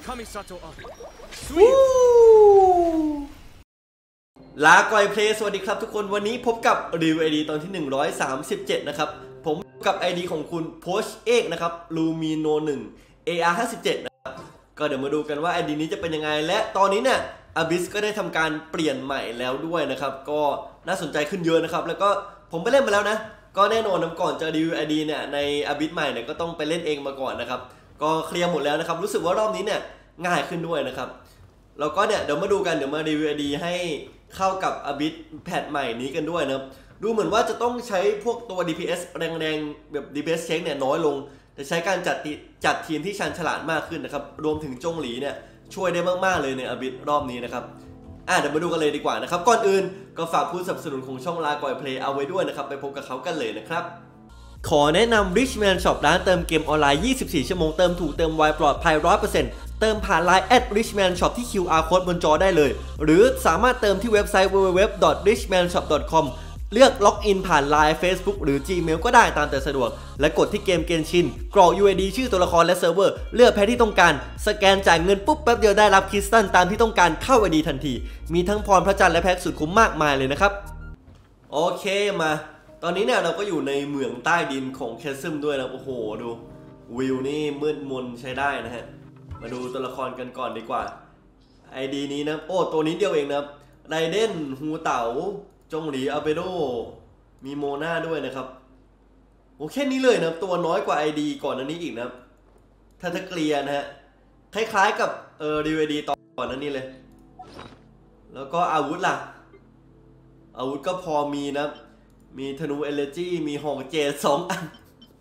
ลาก่อยเพลย์สวัสดีครับทุกคนวันนี้พบกับรีวิว ID ตอนที่137นะครับผมกับ ID ของคุณโพชเอกนะครับลูมิโน1 AR57 นะครับก็เดี๋ยวมาดูกันว่า ID นี้จะเป็นยังไงและตอนนี้เนี่ยAbyssก็ได้ทำการเปลี่ยนใหม่แล้วด้วยนะครับก็น่าสนใจขึ้นเยอะนะครับแล้วก็ผมไปเล่นมาแล้วนะก็แน่นอนก่อนจะรีวิว ID เนี่ยใน Abyss ใหม่เนี่ยก็ต้องไปเล่นเองมาก่อนนะครับก็เคลียร์หมดแล้วนะครับรู้สึกว่ารอบนี้เนี่ยง่ายขึ้นด้วยนะครับแล้วก็เนี่ยเดี๋ยวมาดูกันเดี๋ยวมารีวิว ID ให้เข้ากับ Abyss แพทใหม่นี้กันด้วยนะครับดูเหมือนว่าจะต้องใช้พวกตัว DPS แรงๆแบบ DPS เช็คเนี่ยน้อยลงแต่ใช้การจัดทีมที่ชันฉลาดมากขึ้นนะครับรวมถึงจงหลีเนี่ยช่วยได้มากๆเลยในAbyssรอบนี้นะครับเดี๋ยวมาดูกันเลยดีกว่านะครับก่อนอื่นก็ฝากผู้สนับสนุนของช่องลาก่อยเพลย์เอาไว้ด้วยนะครับไปพบกับเขากันเลยนะครับขอแนะนำ Richman Shop ร้านเติมเกมออนไลน์24ชั่วโมงเติมถูกเติมไวปลอดภัย 100%เติมผ่าน Line @Richman Shop ที่ QR Code บนจอได้เลยหรือสามารถเติมที่เว็บไซต์ www.richmanshop.com เลือกล็อกอินผ่าน Line Facebook หรือ Gmail ก็ได้ตามแต่สะดวกและกดที่เกมเกนชินกรอก UID ชื่อตัวละครและเซิร์ฟเวอร์เลือกแพ็คที่ต้องการสแกนจ่ายเงินปุ๊บแป๊บเดียวได้รับคริสตัลตามที่ต้องการเข้า ID ทันทีมีทั้งพรพระจันทร์และแพ็คสุดคุ้มมากมายเลยนะครับโอเคมาตอนนี้เนี่ยเราก็อยู่ในเหมืองใต้ดินของแคสซึมด้วยนะโอ้โหดูวิวนี่มืดมนใช้ได้นะฮะมาดูตัวละครกันก่อนดีกว่า ID นี้นะโอ้ตัวนี้เดียวเองนะไรเดนฮูเต๋าจงหลีอาเบโดมีโมนาด้วยนะครับโอ้แค่นี้เลยนะตัวน้อยกว่า ID ก่อนอันนี้อีกนะถ้าเกลียนะฮะคล้ายๆกับรีวิว ID ตอนก่อนนั้นนี่เลยแล้วก็อาวุธล่ะอาวุธก็พอมีนะมีธนูเอเลจี้มีหอกเจด2 อัน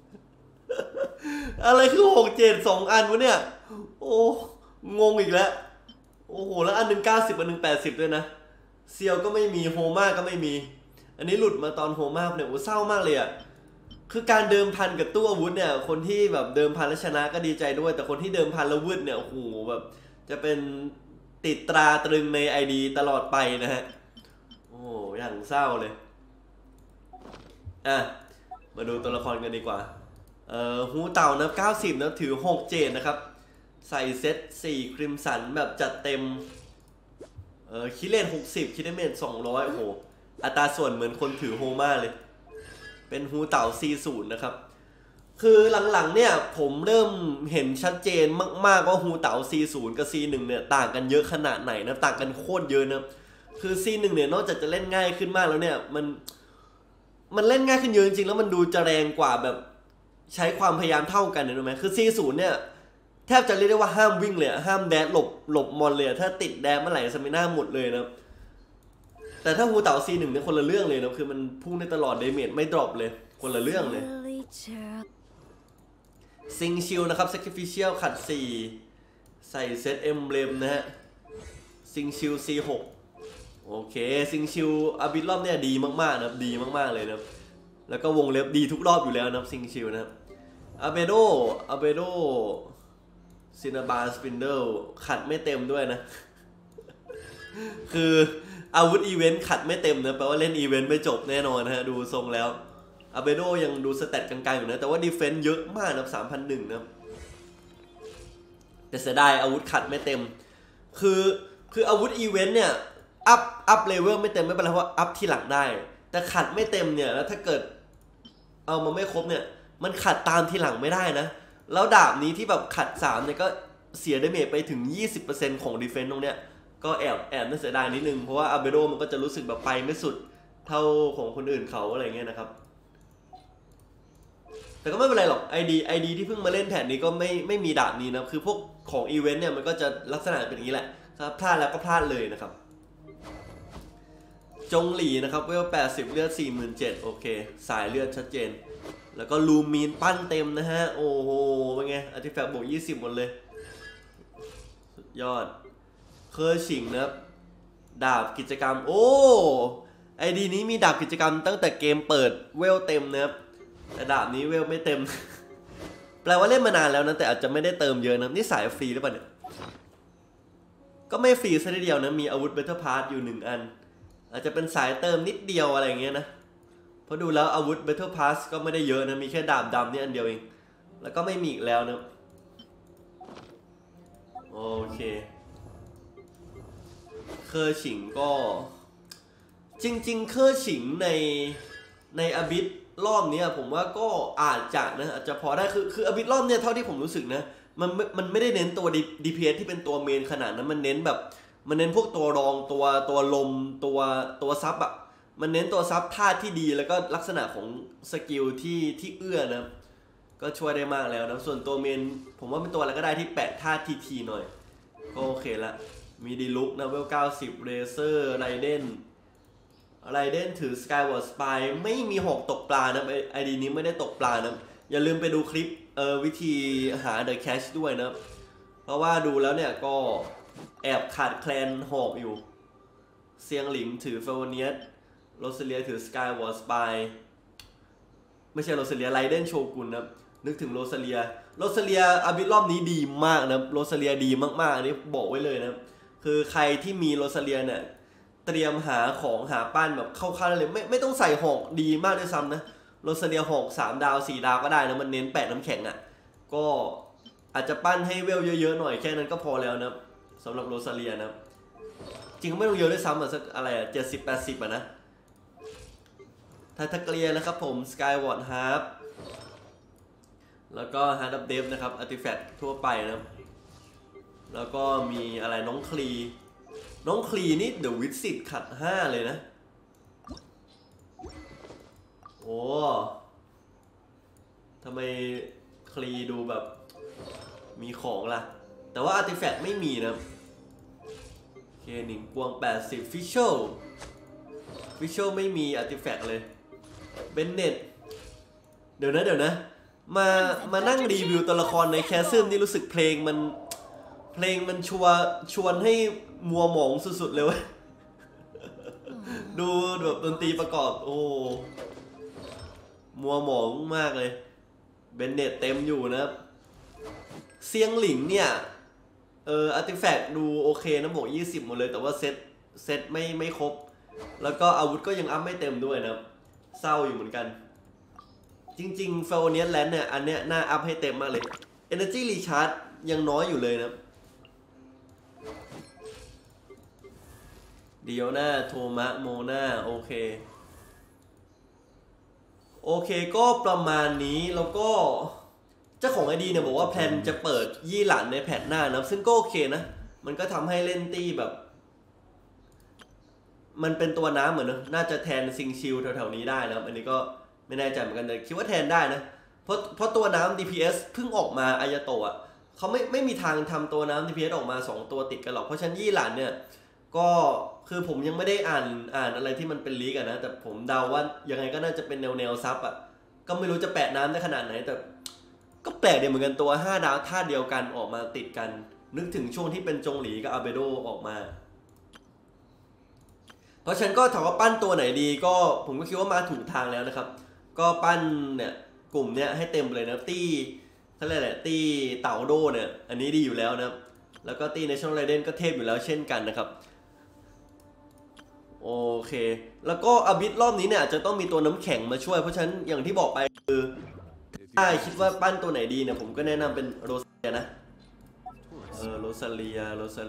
อะไรคือหอกเจด2 อันวะเนี่ยโอ้งงอีกแล้วโอ้โหแล้วอันหนึ่ง90อันหนึ่ง80ด้วยนะเซียวก็ไม่มีโฮม่าก็ไม่มีอันนี้หลุดมาตอนโฮม่าเนี่ยโอ้เศร้ามากเลยอ่ะคือการเดิมพันกับตู้อาวุธเนี่ยคนที่แบบเดิมพันแล้วชนะก็ดีใจด้วยแต่คนที่เดิมพันแล้ววืดเนี่ยโอ้โหแบบจะเป็นติดตราตรึงใน ID ตลอดไปนะฮะโอ้อย่างเศร้าเลยมาดูตัวละครกันดีกว่าฮูเต่านะ90นะถือ6เจดนะครับใส่เซต4คริมสันแบบจัดเต็มคิเลน60คิดได้เมตร200โอ้โหอัตราส่วนเหมือนคนถือโฮม่าเลยเป็นฮูเต่า C0 นะครับคือหลังๆเนี่ยผมเริ่มเห็นชัดเจนมากๆว่าฮูเต่า C0 กับ C1 เนี่ยต่างกันเยอะขนาดไหนนะต่างกันโคตรเยอะนะคือ C1 เนี่ยนอกจากจะเล่นง่ายขึ้นมากแล้วเนี่ยมันเล่นง่ายขึ้นเยอะจริงๆแล้วมันดูจะแรงกว่าแบบใช้ความพยายามเท่ากันนะรู้ไหมคือ C0 เนี่ยแทบจะเรียกได้ว่าห้ามวิ่งเลยห้ามแดดหลบมอนเลยถ้าติดแดดเมื่อไหร่สมิน่าหมดเลยนะแต่ถ้าฮูเต่า C1 เนี่ยคนละเรื่องเลยนะคือมันพุ่งได้ตลอดเดเมจไม่ดรอปเลยคนละเรื่องเลยซิงชิลนะครับ Sacrificial ขัด4ใส่เซตเอ็มเบลมนะฮะซิงชิล C6โอเคซิงชิลอาบิทรอบเนี่ยดีมากๆนะครับดีมากๆเลยนะครับแล้วก็วงเล็บดีทุกรอบอยู่แล้วนะครับซิงชิลนะครับอาเบโดซินาบาสปินเดิลขัดไม่เต็มด้วยนะคืออาวุธอีเวนต์ขัดไม่เต็มนะแปลว่าเล่นอีเวนต์ไม่จบแน่นอนนะฮะดูทรงแล้วอาเบโดยังดูสเตตกลางๆอยู่นะแต่ว่าดีเฟนซ์เยอะมากนะ3,001นะครับแต่เสียดายอาวุธขัดไม่เต็มคืออาวุธอีเวนต์เนี่ยอัพเลเวลไม่เต็มไม่เป็นไรเพราะอัพที่หลังได้แต่ขัดไม่เต็มเนี่ยแล้วถ้าเกิดเอามาไม่ครบเนี่ยมันขัดตามที่หลังไม่ได้นะแล้วดาบนี้ที่แบบขัด3เนี่ยก็เสียดาเมจไปถึง 20% ของดีเฟนซ์ตรงเนี้ยก็แอบน่าเสียดายนิดนึงเพราะว่าอาเบโดมันก็จะรู้สึกแบบไปไม่สุดเท่าของคนอื่นเขาอะไรเงี้ยนะครับแต่ก็ไม่เป็นไรหรอก ID ที่เพิ่งมาเล่นแผ่นนี้ก็ไม่มีดาบนี้นะคือพวกของอีเวนต์เนี่ยมันก็จะลักษณะเป็นอย่างนี้แหละถ้าพลาดแล้วก็พลาดเลยนะครับจงหลีนะครับเวล80เลือด 47,000โอเคสายเลือดชัดเจนแล้วก็ลูมีนปั้นเต็มนะฮะโอ้โหเป็นไงอาร์ติแฟกต์บวก20หมดเลยสุดยอดเคยฉิงนะครับดาบกิจกรรมโอ้ไอดีนี้มีดาบกิจกรรมตั้งแต่เกมเปิดเวลเต็มนะครับแต่ดาบนี้เวลไม่เต็ม แปลว่าเล่นมานานแล้วนะแต่อาจจะไม่ได้เติมเยอะนะนี่สายฟรีหรือเปล่าเนี่ยก็ไม่ฟรีซะทีเดียวนะมีอาวุธเบทเทอร์พาร์ทอยู่1 อันอาจจะเป็นสายเติมนิดเดียวอะไรอย่างเงี้ยนะเพราะดูแล้วอาวุธ Battle Pass ก็ไม่ได้เยอะนะมีแค่ดาบดำนี่อันเดียวเองแล้วก็ไม่มีอีกแล้วนะโอโอเคเคอร์ฉิงก็จริงๆเคอร์ฉิงในอบิทรอบนี้ผมว่าก็อาจจะพอได้คืออบิทรอบนี้เท่าที่ผมรู้สึกนะมันไม่ได้เน้นตัว DPS ที่เป็นตัวเมนขนาดนั้นมันเน้นพวกตัวรองตัวลมตัวซับอะมันเน้นตัวซับท่าที่ดีแล้วก็ลักษณะของสกิลที่เอื้อนะก็ช่วยได้มากแล้วนะส่วนตัวเมนผมว่าเป็นตัวอะไรก็ได้ที่แปะท่าทีหน่อยก็โอเคละมีดีลุกนะเวล90เรเซอร์ไรเดนถือ Skyward Spy ไม่มีหอกตกปลานะไอดีนี้ไม่ได้ตกปลานะอย่าลืมไปดูคลิปวิธีหา The Cash ด้วยนะเพราะว่าดูแล้วเนี่ยก็แอบขาดแคลนหอกอยู่เซียงหลิงถือเฟลเนียสโรสเลียถือ Skyward Spy ไม่ใช่โรสเลียไรเดนโชกุนนะนึกถึงโรสเลียอาบิทรอบนี้ดีมากนะโรสเลียดีมากๆอันนี้บอกไว้เลยนะคือใครที่มีโรสเลียเนี่ยเตรียมหาของหาปั้นแบบเข้าๆเลยไม่ต้องใส่หอกดีมากด้วยซ้ำนะโรสเลียหอก3 ดาว 4 ดาวก็ได้นะมันเน้นแปะน้ำแข็งอ่ะก็อาจจะปั้นให้เวลเยอะๆหน่อยแค่นั้นก็พอแล้วนะสำหรับโรสเลียนะจริงก็ไม่ต้องเยอะด้วยซ้ำสักอะไร70-80นะถ้าเกลียนะครับผม Skyward Harp แล้วก็ Heart of Death นะครับ Artifact ทั่วไปนะแล้วก็มีอะไรน้องคลีนี่เดอะวิสิตขัด5เลยนะโอ้ทำไมคลีดูแบบมีของล่ะแต่ว่า Artifact ไม่มีนะเคหนิงกวง80 Fischlไม่มี Artifact เลยเบนเน็ตเดี๋ยวนะมานั่งรีวิวตัวละครในแคสซึมนี่รู้สึกเพลงมันชวนให้มัวหมองสุดๆเลยเว้ยดูแบบดนตรีประกอบโอ้มัวหมองมากเลยเบนเน็ตเต็มอยู่นะเซียงหลิงเนี่ยอาร์ติแฟกต์ดูโอเคนะบวก20หมดเลยแต่ว่าเซตไม่ครบแล้วก็อาวุธก็ยังอัพไม่เต็มด้วยนะเศร้าอยู่เหมือนกันจริงๆเฟลเนียสแลนด์เนี่ยอันเนี้ยน่าอัพให้เต็มมากเลย Energy Recharge ยังน้อยอยู่เลยนะเดียวหน้าโทมะโมนาโอเคก็ประมาณนี้แล้วก็เจ้าของไอดีเนี่ยบอกว่าแพลนจะเปิดยี่หลันในแพทหน้านะซึ่งก็โอเคนะมันก็ทำให้เล่นตี้แบบมันเป็นตัวน้ำเหมือนนะน่าจะแทนซิงชิลแถวๆนี้ได้นะอันนี้ก็ไม่แน่ใจเหมือนกันแต่คิดว่าแทนได้นะเพราะตัวน้ำ DPS เพิ่งออกมาอายาโตะเขาไม่มีทางทำตัวน้ำ DPS ออกมา2ตัวติดกันหรอกเพราะฉะนั้นยี่หลันเนี่ยก็คือผมยังไม่ได้อ่านอะไรที่มันเป็นลีกอะนะแต่ผมเดาว่ายังไงก็น่าจะเป็นแนวซับอะก็ไม่รู้จะแปะน้ำได้ขนาดไหนแต่ก็แปลกดีเหมือนกันตัว5 ดาวท่าเดียวกันออกมาติดกันนึกถึงช่วงที่เป็นจงหลีกับอาเบโดออกมาเพราะฉะนั้นก็ถามว่าปั้นตัวไหนดีก็ผมก็คิดว่ามาถูกทางแล้วนะครับก็ปั้นเนี่ยกลุ่มเนี้ยให้เต็มเลยนะตี้เขาเรียกอะไรตี้เต่าโดเนี่ยอันนี้ดีอยู่แล้วนะแล้วก็ตี้ National Raiden ก็เทพอยู่แล้วเช่นกันนะครับโอเคแล้วก็อบิทรอบนี้เนี่ยอาจจะต้องมีตัวน้ำแข็งมาช่วยเพราะฉะนั้นอย่างที่บอกไปคือถ้าคิดว่าปั้นตัวไหนดีเนี่ยผมก็แนะนำเป็นโรซาเลียนะโรซาเลีย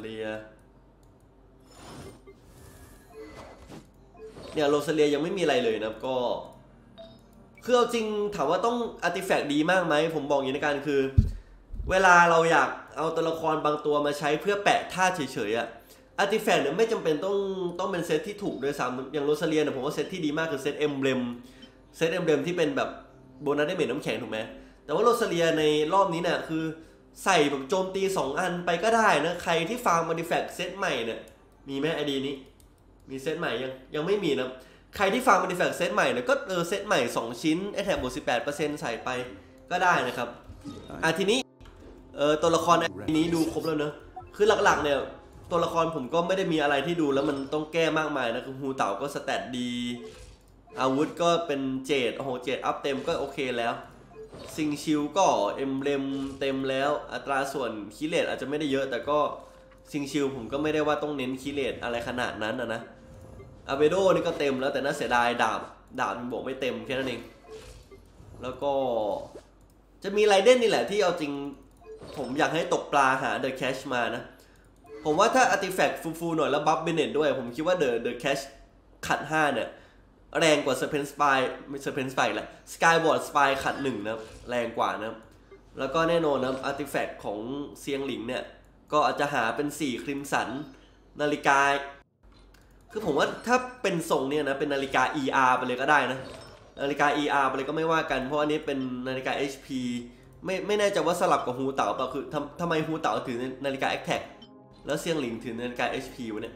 เนี่ยโรซาเลียยังไม่มีอะไรเลยนะก็คือเอาจริงถามว่าต้องอาร์ติแฟกต์ดีมากไหมผมบอกอย่างนี้ในการคือเวลาเราอยากเอาตัวละครบางตัวมาใช้เพื่อแปะท่าเฉยๆอาร์ติแฟกต์เนี่ยไม่จำเป็นต้องเป็นเซตที่ถูกด้วยซ้ำอย่างโรซาเลียเนี่ยผมว่าเซตที่ดีมากคือเซตเอ็มเบลมที่เป็นแบบโบนัสได้เมจน้ำแข็งถูกไหมแต่ว่าโรซาเลียในรอบนี้เนี่ยคือใส่แบบโจมตี2 อันไปก็ได้นะใครที่ฟาร์มอาร์ติแฟกต์เซตใหม่เนี่ยมีไหมไอดีนี้มีเซตใหม่ยังไม่มีนะใครที่ฟาร์มอาร์ติแฟกต์เซตใหม่เนี่ยก็เซตใหม่2 ชิ้นแอทแทกบวก 18% ใส่ไปก็ได้นะครับทีนี้ตัวละครไอนี้ดูครบแล้วเนอะคือหลักๆเนี่ยตัวละครผมก็ไม่ได้มีอะไรที่ดูแล้วมันต้องแก้มากมายนะคือฮูเต่าก็สแตทดีอาวุธก็เป็นเจดโอ้โหเจดอัพเต็มก็โอเคแล้วซิงชิลก็เอ็มเบลมเต็มแล้วอัตราส่วนคิเลตอาจจะไม่ได้เยอะแต่ก็ซิงชิลผมก็ไม่ได้ว่าต้องเน้นคิเลตอะไรขนาดนั้นนะอาเบโดนี่ก็เต็มแล้วแต่น่าเสียดายดาบมันบอกไม่เต็มแค่นั้นเองแล้วก็จะมีไรเดนนี่แหละที่เอาจริงผมอยากให้ตกปลาหาเดอะแคชมานะผมว่าถ้าอาร์ติแฟกต์ฟูๆหน่อยแล้วบัฟเบเนตด้วยผมคิดว่าเดอะแคชขัด5เนี่ยแรงกว่าเซอร์เพนสปายไม่เซอร์เพนสปายแหละสกายวอร์ดสปายขัด1นะแรงกว่านะแล้วก็แน่นอนนะอาร์ติแฟกต์ของเซียงหลิงเนี่ยก็อาจจะหาเป็น4คริมสันนาฬิกาคือผมว่าถ้าเป็นทรงเนี่ยนะเป็นนาฬิกา ER ไปเลยก็ได้นะนาฬิกา ER ไปเลยก็ไม่ว่ากันเพราะอันนี้เป็นนาฬิกา HP ไม่แน่ใจว่าสลับกับฮูเต๋าเปล่าคือทำไมฮูเต๋าถือนาฬิกา Actec แล้วเซียงหลิงถือนาฬิกา HP วะเนี่ย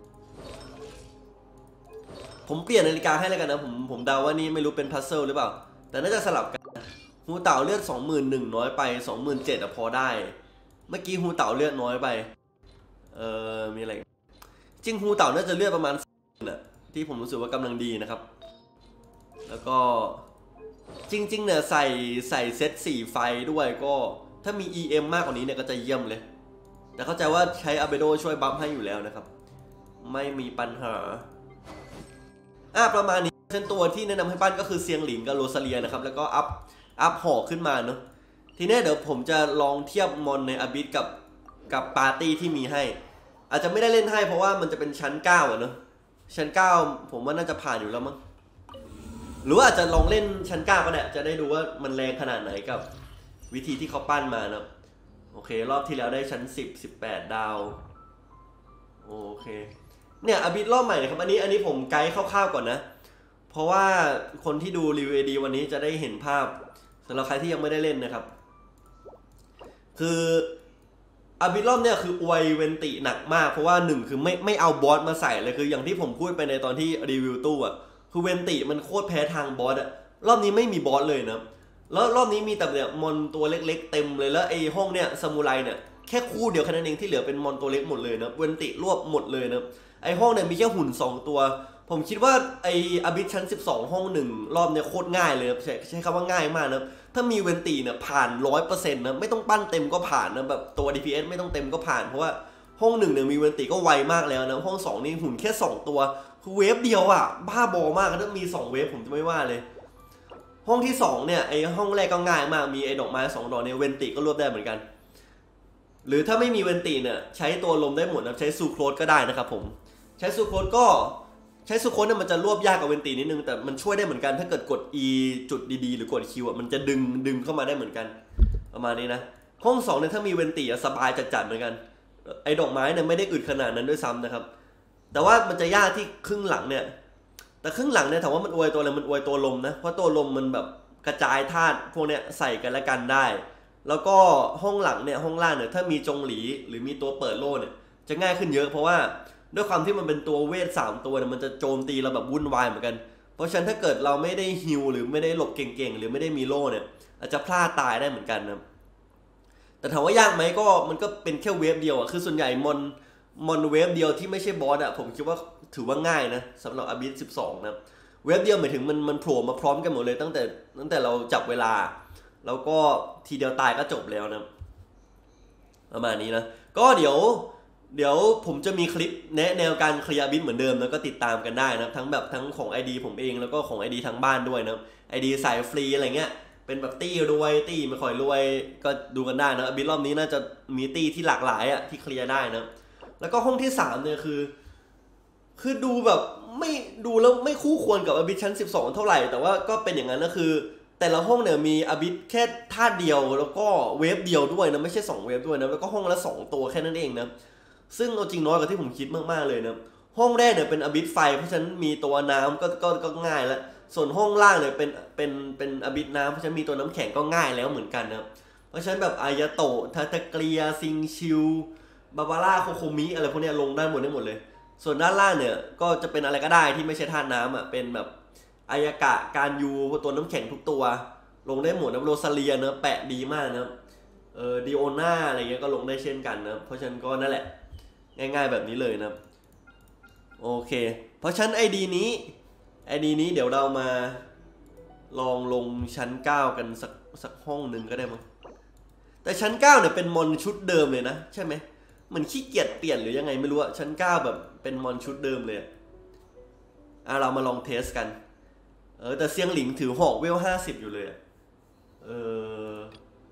ผมเปลี่ยนนาฬิกาให้แล้วกันนะผมเดาว่านี่ไม่รู้เป็นพัซเซิลหรือเปล่าแต่น่าจะสลับกันฮูเต๋าเลือด 21,000 น้อยไป 27,000อะพอได้เมื่อกี้ฮูเต๋าเลือดน้อยไปมีอะไรจริงฮูเต๋าน่าจะเลือดประมาณน่ะที่ผมรู้สึกว่ากำลังดีนะครับแล้วก็จริงๆเนี่ยใส่เซต4ไฟด้วยก็ถ้ามี EM มากกว่านี้เนี่ยก็จะเยี่ยมเลยแต่เข้าใจว่าใช้อาเบโดช่วยบัฟให้อยู่แล้วนะครับไม่มีปัญหาประมาณนี้เช่นตัวที่แนะนำให้ปั้นก็คือเซียงหลิงกับโรซาเลียนะครับแล้วก็อัพห่อขึ้นมาเนาะทีนี้เดี๋ยวผมจะลองเทียบมอนในอาบิสกับปาร์ตี้ที่มีให้อาจจะไม่ได้เล่นให้เพราะว่ามันจะเป็นชั้น9อะเนาะชั้น9ผมว่าน่าจะผ่านอยู่แล้วมั้งหรือว่าอาจจะลองเล่นชั้น9ก็ได้จะได้ดูว่ามันแรงขนาดไหนกับวิธีที่เขาปั้นมานะโอเครอบที่แล้วได้ชั้น10 18 ดาวโอเคเนี่ยอาบิสรอบใหม่นะครับอันนี้ผมไกด์คร่าวๆก่อนนะเพราะว่าคนที่ดูรีวิวดีวันนี้จะได้เห็นภาพสำหรับใครที่ยังไม่ได้เล่นนะครับคืออาบิสรอบเนี่ยคืออวยเวนติหนักมากเพราะว่า1คือไม่เอาบอสมาใส่เลยคืออย่างที่ผมพูดไปในตอนที่รีวิวตู้อ่ะคือเวนติมันโคตรแพ้ทางบอสอ่ะรอบนี้ไม่มีบอสเลยนะแล้วรอบนี้มีแต่เนี่ยมอนตัวเล็กๆเต็มเลยแล้วไอ้ห้องเนี่ยซามูไรเนี่ยแค่คู่เดียวแค่นั้นเองที่เหลือเป็นมอนตัวเล็กหมดเลยนะเวนติรวบหมดเลยนะไอ้ห้องเนี่ยมีแค่หุ่น2ตัวผมคิดว่าไอ้อาบิสชั้น12ห้อง1รอบเนี่ยโคตรง่ายเลยใช้คำว่าง่ายมากนะถ้ามีเวนตีเนี่ยผ่าน 100% นะไม่ต้องปั้นเต็มก็ผ่านนะแบบตัว DPS ไม่ต้องเต็มก็ผ่านเพราะว่าห้อง1เนี่ยมีเวนตีก็ไวมากแล้วนะห้อง2นี่หุ่นแค่2ตัวคือเวฟเดียวอ่ะบ้าบอมากถ้ามี2เวฟผมจะไม่ว่าเลยห้องที่2เนี่ยไอ้ห้องแรกก็ง่ายมากมีไอ้ดอกไม้2ดอกเนี่ยเวนตีก็รวบได้เหมือนกันหรือถ้าไม่มีเวนตีเนี่ยใช้ตัวลมได้หมดนะใช้ซูโครสก็ได้นะครับผมใช้ซูโครสก็ใช้ซูโคสเนี่ยมันจะรวบยากกว่าเวนตีนิดนึงแต่มันช่วยได้เหมือนกันถ้าเกิดกด E จุดดีๆหรือกด Q อ่ะมันจะดึงเข้ามาได้เหมือนกันประมาณนี้นะห้อง2เนี่ยถ้ามีเวนตีสบายจัดๆเหมือนกันไอ้ดอกไม้เนี่ยไม่ได้อึดขนาดนั้นด้วยซ้ำนะครับแต่ว่ามันจะยากที่ครึ่งหลังเนี่ยแต่ครึ่งหลังเนี่ยถามว่ามันอวยตัวอะไรมันอวยตัวลมนะเพราะตัวลมมันแบบกระจายธาตุพวกเนี้ยใส่กันและกันได้แล้วก็ห้องหลังเนี่ยห้องล่างเนี่ยถ้ามีจงหลีหรือมีตัวเปิดโล่เนี่ยจะง่ายขึ้นเยอะเพราะว่าด้วยความที่มันเป็นตัวเวท3ตัวเนี่ยมันจะโจมตีเราแบบวุ่นวายเหมือนกันเพราะฉะนั้นถ้าเกิดเราไม่ได้ฮิลหรือไม่ได้หลบเก่งๆหรือไม่ได้มีโล่เนี่ยอาจจะพลาดตายได้เหมือนกันนะแต่ถามว่ายากไหมก็มันก็เป็นแค่เวฟเดียวอ่ะคือส่วนใหญ่มอนเวฟเดียวที่ไม่ใช่บอสอ่ะผมคิดว่าถือว่าง่ายนะสำหรับอาบิส12นะเวฟเดียวหมายถึงมันโผล่มาพร้อมกันหมดเลยตั้งแต่เราจับเวลาแล้วก็ทีเดียวตายก็จบแล้วนะประมาณนี้นะก็เดี๋ยวผมจะมีคลิปแนวการเคลียร์บิทเหมือนเดิมแล้วก็ติดตามกันได้นะทั้งของ ID ผมเองแล้วก็ของ ID ทางบ้านด้วยนะ ID สายฟรีอะไรเงี้ยเป็นแบบตี้รวยตี้ไม่ค่อยรวยก็ดูกันได้นะบิทรอบนี้น่าจะมีตี้ที่หลากหลายอ่ะที่เคลียร์ได้นะแล้วก็ห้องที่3เนี่ยคือดูแบบไม่ดูแล้วไม่คู่ควรกับอบิทชั้น12เท่าไหร่แต่ว่าก็เป็นอย่างนั้นก็คือแต่ละห้องเนี่ยมีอบิทแค่ท่าเดียวแล้วก็เวฟเดียวด้วยนะไม่ใช่2เวฟด้วยนะแล้วก็ห้องละ2ตัวแค่นั้นเองนะซึ่งเอาจริงน้อยกว่าที่ผมคิดมากๆเลยนะห้องแรกเนี่ยเป็นอบิทไฟเพราะฉะนั้นมีตัวน้ำก็ง่ายแล้วส่วนห้องล่างเนี่ยเป็นอบิทน้ำเพราะฉะนั้นมีตัวน้ำแข็งก็ง่ายแล้วเหมือนกันนะเพราะฉะนั้นแบบอายาโตะทาตาเกลียซิงชิวบาบาร่าโคโคมิอะไรพวกนี้ลงได้หมดเลยส่วนด้านล่างเนี่ยก็จะเป็นอะไรก็ได้ที่ไม่ใช่ธาตุน้ำอ่ะเป็นแบบอายากะการยูตัวน้ำแข็งทุกตัวลงได้หมดนะโรซาเลียเนะแปะดีมากนะดิโอน่าอะไรเงี้ยก็ลงได้เช่นกันนะเพราะฉะนั้นก็นั่นแหละง่ายๆแบบนี้เลยนะโอเคเพราะฉะนั้นไอดีนี้เดี๋ยวเรามาลองลงชั้น9กันสักห้องหนึ่งก็ได้มั้งแต่ชั้น9เนี่ยเป็นมอนชุดเดิมเลยนะใช่ไหมมันขี้เกียจเปลี่ยนหรือยังไงไม่รู้อะชั้น9แบบเป็นมอนชุดเดิมเลยเรามาลองเทสกันแต่เซียงหลิงถือหอกเวล50อยู่เลย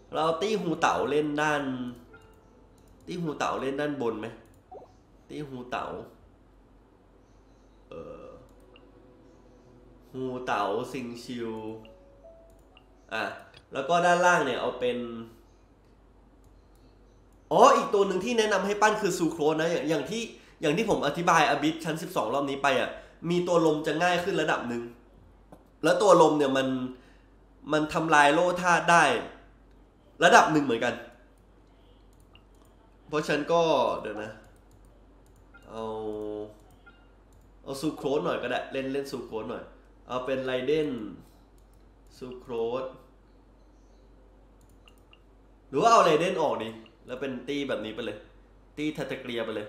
เราตี้ฮูเต๋าเล่นด้านตี้ฮูเต๋าเล่นด้านบนไหมตี้ฮูเต๋าฮูเต๋าซิงชิวแล้วก็ด้านล่างเนี่ยเอาเป็นอีกตัวหนึ่งที่แนะนำให้ปั้นคือซูโครสนะอย่างที่ผมอธิบายอบิสชั้น12รอบนี้ไปมีตัวลมจะง่ายขึ้นระดับหนึ่งแล้วตัวลมเนี่ยมันทำลายโล่ธาตุได้ระดับหนึ่งเหมือนกันเพราะฉันก็เดี๋ยวนะเอาซูโครสหน่อยก็ได้เล่นซูโครสหน่อยเอาเป็นไรเดนซูโครสหรือว่าเอาไรเดนออกดิแล้วเป็นตีแบบนี้ไปเลยตีทัตเกียไปเลย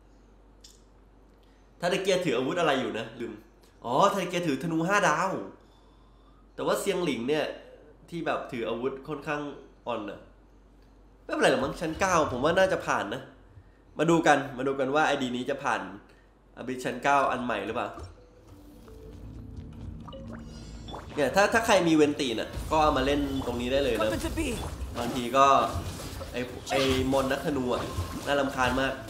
ทัตเกียถืออาวุธอะไรอยู่นะลืมทัตเกียถือธนู5 ดาวแต่ว่าเซียงหลิงเนี่ยที่แบบถืออาวุธค่อนข้างอ่อนนะไม่เป็นไรหรอกมั้งชั้น9ผมว่าน่าจะผ่านนะมาดูกันว่าไอดีนี้จะผ่านอบิชั้น9อันใหม่หรือเปล่าเนี่ยถ้าใครมีเวนตีน่ะก็เอามาเล่นตรงนี้ได้เลยนะบางทีก็ไอมอนนักธนูน่ารำคาญมาก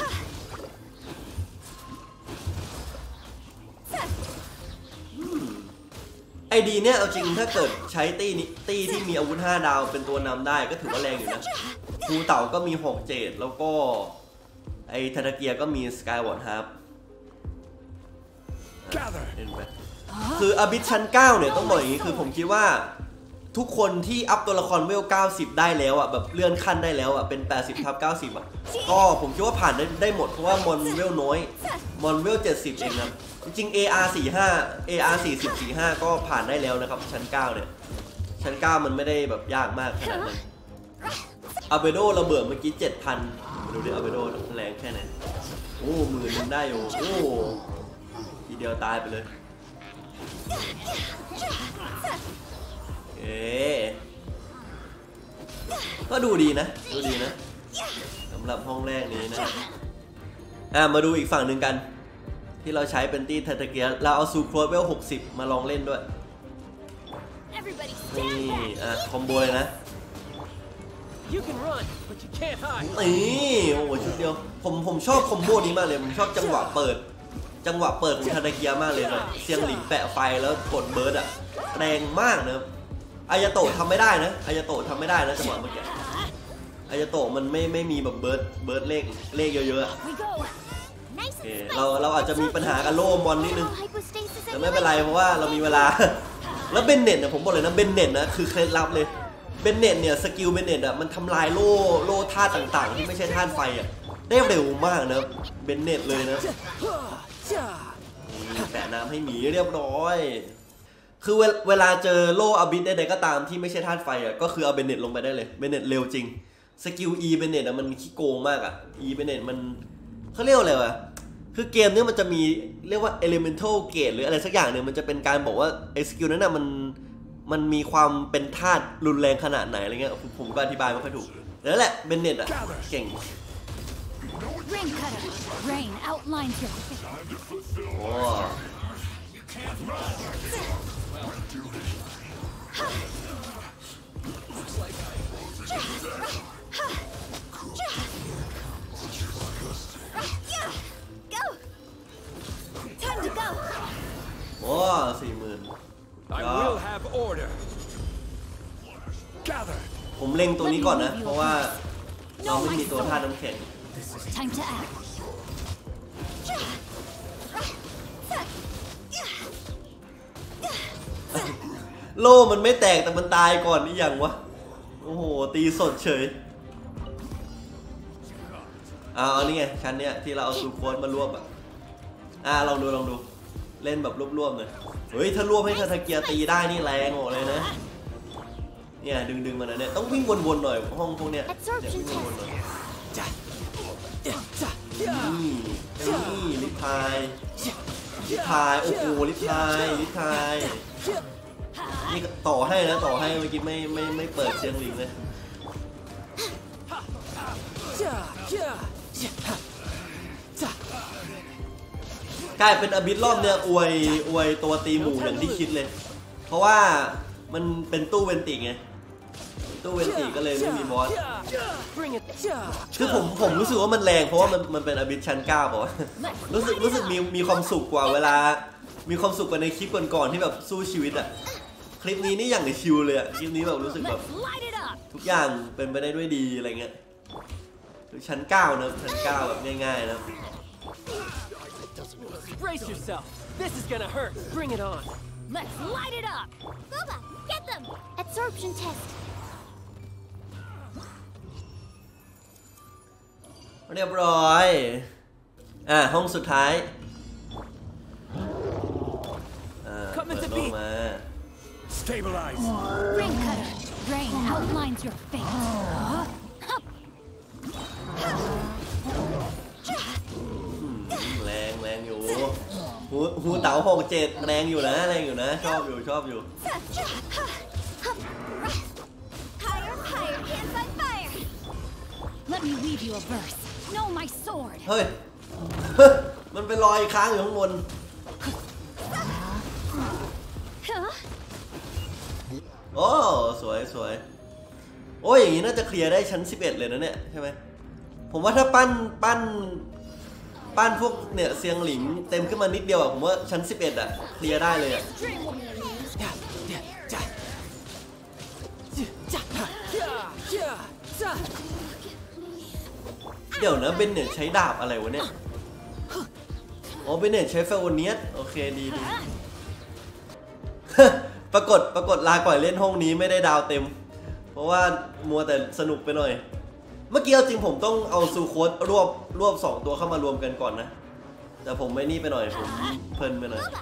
ไอดีเนี่ยเอาจริงถ้าเกิดใช้ตีที่มีอาวุธ5 ดาวเป็นตัวนำได้ก็ถือว่าแรงอยู่นะภูเต่าก็มี6 เจดแล้วก็ไอทาตาเกียก็มีสกายวอร์ดฮาร์ปเห็นไหมคืออบิสชั้น9เนี่ยต้องบอกอย่างนี้คือผมคิดว่าทุกคนที่อัพตัวละครเวล90ได้แล้วแบบเลื่อนขั้นได้แล้วเป็น80/90ก็ผมคิดว่าผ่านได้หมดเพราะว่ามอนเวลน้อยมอนเวล70เองนะจริงๆ AR 40 45ก็ผ่านได้แล้วนะครับชั้น9เนี่ยชั้น9มันไม่ได้แบบยากมากขนาดนั้นอาเบโดระเบิดเมื่อกี้ 7,000 มาดูดิอาเบโดแรงแค่ไหน10,000ได้อยู่ทีเดียวตายไปเลยก็ดูดีนะสำหรับห้องแรกนี้นะมาดูอีกฝั่งหนึ่งกันที่เราใช้เป็นตีทัตเกียเราเอาซูโครสเวล60มาลองเล่นด้วยนี่คอมโบเลยนะนี่โอ้โหชุดเดียวผมชอบคอมโบนี้มากเลยผมชอบจังหวะเปิดของทัตเกียมากเลยนะเสียงหลิงแปะไฟแล้วกดเบิร์ดแรงมากนะอายาโตะทำไม่ได้นะจังหวะเมื่อกี้อายาโตะมันไม่มีแบบเบิร์ดเลขเยอะๆเราอาจจะมีปัญหากับโล่มอนนิดนึงแต่ไม่เป็นไรเพราะว่าเรามีเวลาแล้วเบนเน็ตผมบอกเลยนะเบนเน็ตนะคือเคล็ดลับเลยเบนเน็ตเนี่ยสกิลเบนเน็ตมันทำลายโล่ธาตุต่างๆที่ไม่ใช่ธาตุไฟได้เร็วมากนะเบนเน็ตเลยนะแปะน้ำให้หมีเรียบร้อยคือเวลาเจอโล่อบิสใดๆก็ตามที่ไม่ใช่ธาตุไฟก็คือเอาเบนเน็ตลงไปได้เลยเบนเน็ตเร็วจริงสกิล E เบนเน็ตมันขี้โกงมากE เบนเน็ตมันเขาเรียกอะไรวะคือเกมนี้มันจะมีเรียกว่า elemental gate หรืออะไรสักอย่างเนี่ยมันจะเป็นการบอกว่าไอ้สกิลนั้นมันมีความเป็นธาตุรุนแรงขนาดไหนอะไรเงี้ยผมก็อธิบายไม่ค่อยถูกนั่นแหละเบนเน็ตเก่งโอ้โอ้40,000ผมเล็งตัวนี้ก่อนนะเพราะว่าเราไม่มีตัวธาตุน้ำแข็งโล่มันไม่แตกแต่มันตายก่อนนี่อย่างวะโอ้โหตีสดเฉยเอานี่ไงชั้นเนี้ยที่เราเอาซูโครสมารวบลองดูเล่นแบบรวบๆเลยเฮ้ยถ้ารวบให้ทัตเกียตีได้นี่แรงหมดเลยนะเนี่ยดึงมันนะเนี่ยต้องวิ่งวนๆหน่อยห้องพวกเนี้ยวิ่งวนๆหน่อยนี่ลิฟายโอ้โหลิฟายนี่ต่อให้เมื่อกี้ไม่เปิดเสียงลิงเลยกลายเป็นอบิสรอบเนี่ยอวยตัวตีหมู่อย่างที่คิดเลยเพราะว่ามันเป็นตู้เวนติไงตู้เวนตีก็เลยไม่มีบอสคือผมรู้สึกว่ามันแรงเพราะว่ามันเป็นอบิสชั้น9ป่ะรู้สึกมีความสุขกว่าเวลามีความสุขกว่าในคลิปก่อนๆที่แบบสู้ชีวิตอ่ะคลิปนี้นี่อย่างชิลเลยอ่ะคลิปนี้แบบรู้สึกแบบทุกอย่างเป็นไปได้ด้วยดีอะไรเงี้ยชั้น9นะชั้น9แบบง่ายๆนะ Brace yourself. This is gonna hurt. Bring it on. Let's light it up. Booba, get them. Absorption test. เรียบร้อยห้องสุดท้ายเปิดลงมา Stabilize. Ring cutter. Drain outlines your fate. แรงอยู่หูเต๋า67แรงอยู่นะชอบอยู่ Higher, can't fight fire. Let me weave you a verse. Know my sword. เฮ้ย มันเป็นรอยค้างอยู่ข้างบน Huh? โอ้สวยโอ้ยอย่างนี้น่าจะเคลียร์ได้ชั้น11เลยนะเนี่ยใช่ไหมผมว่าถ้าปั้นพวกเนี่ยเซียงหลิงเต็มขึ้นมานิดเดียวอะผมว่าชั้น11อะเคลียร์ได้เลยอะเดี๋ยวนะเบนเน็ตใช้ดาบอะไรวะเนี่ยอ๋อเบนเน็ตใช้เฟลเนียสโอเคดี ปรากฏลาก่อยเล่นห้องนี้ไม่ได้ดาวเต็มเพราะว่ามัวแต่สนุกไปหน่อยเมื่อกี้จริงผมต้องเอาซูโคสรวบ2ตัวเข้ามารวมกันก่อนนะแต่ผมไม่นี่ไปหน่อยผมเพลินไปหน่อย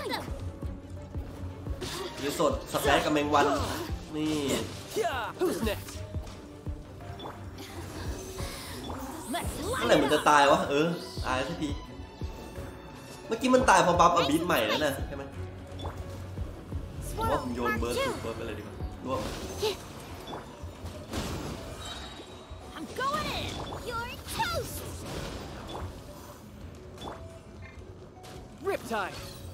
รีสดสแปซกับแมงวันนี่เมื่อไหร่มันจะตายวะตายสักทีเมื่อกี้มันตายเพราะบัฟอบิสใหม่แล้วนะใช่ไหมผมว่าผมโยนเบิร์ดสุดตัวไปเลยดีกว่ารวบ I'm going in. You're toast. Riptide.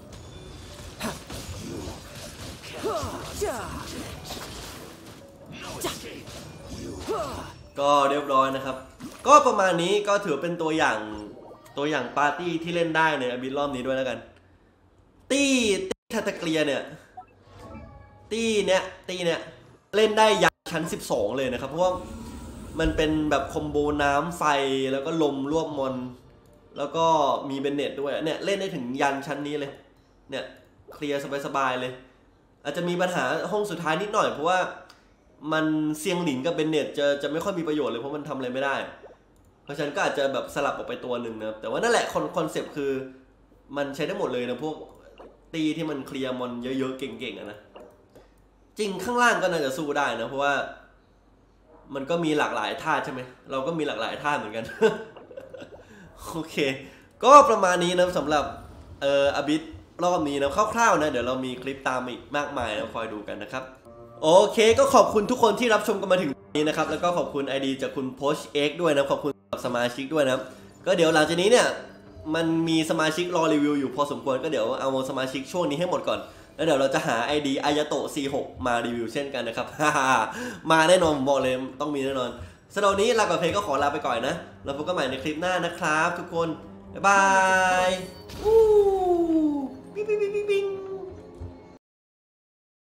ก็เรียบร้อยนะครับก็ประมาณนี้ก็ถือเป็นตัวอย่างปาร์ตี้ที่เล่นได้ในอบิสรอบนี้ด้วยแล้วกันตี้ทาตาเกลียเนี่ยตี้เนี้ยเล่นได้ยันชั้น12เลยนะครับเพราะว่ามันเป็นแบบคอมโบน้ำไฟแล้วก็ลมรวบมอนแล้วก็มีเบนเน็ตด้วยเนี่ยเล่นได้ถึงยันชั้นนี้เลยเนี่ยเคลียร์สบายๆเลยอาจจะมีปัญหาห้องสุดท้ายนิดหน่อยเพราะว่ามันเซียงหลินกับเบนเน็ตจะไม่ค่อยมีประโยชน์เลยเพราะมันทำอะไรไม่ได้เพราะฉะนั้นก็อาจจะแบบสลับออกไปตัวหนึ่งนะแต่ว่านั่นแหละคอนเซปต์คือมันใช้ได้หมดเลยนะพวกตีที่มันเคลียร์มอนเยอะๆเก่งๆนะจริงข้างล่างก็น่าจะสู้ได้นะเพราะว่ามันก็มีหลากหลายท่าใช่ไหมเราก็มีหลากหลายท่าเหมือนกัน โอเคก็ประมาณนี้นะสำหรับอบิสรอบนี้นะคร่าวๆนะเดี๋ยวเรามีคลิปตามอีกมากมายนะคอยดูกันนะครับโอเคก็ขอบคุณทุกคนที่รับชมกันมาถึงนี้นะครับแล้วก็ขอบคุณ ID จากคุณ Posh X ด้วยนะขอบคุณสมาชิกด้วยนะก็เดี๋ยวหลังจากนี้เนี่ยมันมีสมาชิกรอรีวิวอยู่พอสมควรก็เดี๋ยวเอาสมาชิกช่วงนี้ให้หมดก่อนแล้วเดี๋ยวเราจะหา ID อายาโตะ46มารีวิวเช่นกันนะครับ มาแน่นอนผมบอกเลยต้องมีแน่นอนสำหรับวันนี้ลากับเพลงก็ขอลาไปก่อนนะแล้วพบกันใหม่ในคลิปหน้านะครับทุกคนบ๊ายบาย